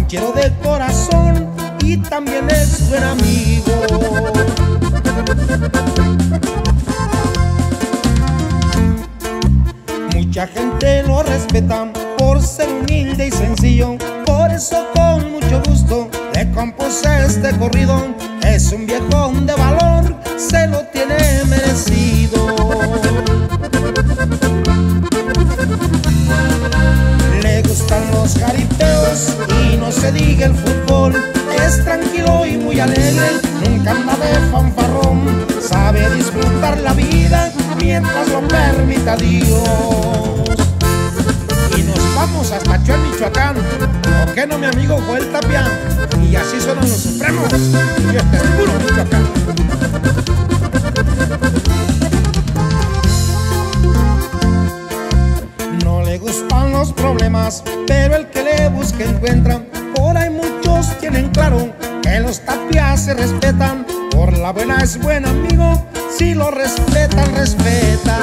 ranchero de corazón y también es buen amigo. Mucha gente lo respeta por ser humilde y sencillo, por eso con mucho gusto le compuse este corrido. Es un viejón de valor, se lo tiene merecido. Le gustan los jaripeos y no se diga el fútbol. Es tranquilo y muy alegre, nunca anda de fanfarrón. Sabe disfrutar la vida mientras lo permita Dios. Y nos vamos hasta Chuel, Michoacán. ¿O qué no, mi amigo Joel Tapia? Y así suenan los Supremos. Y este es puro Michoacán. No le gustan los problemas, pero el que le busca encuentra. Por ahí muchos tienen claro que los Tapia se respetan. Por la buena es buen amigo, si lo respetan, respetan.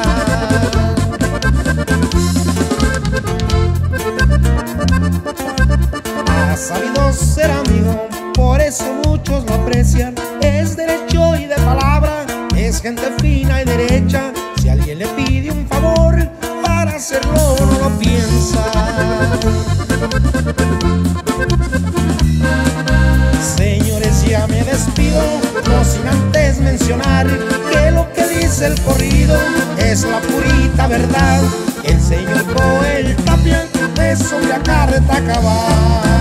Ha sabido ser amigo, por eso muchos lo aprecian. Es derecho y de palabra, es gente fina y derecha. Si alguien le pide un favor, para hacerlo no lo piensa. Señores, ya me despido, no sin antes mencionar que lo que dice el corrido es la purita verdad. El señor Joel Tapia es una carta cabal.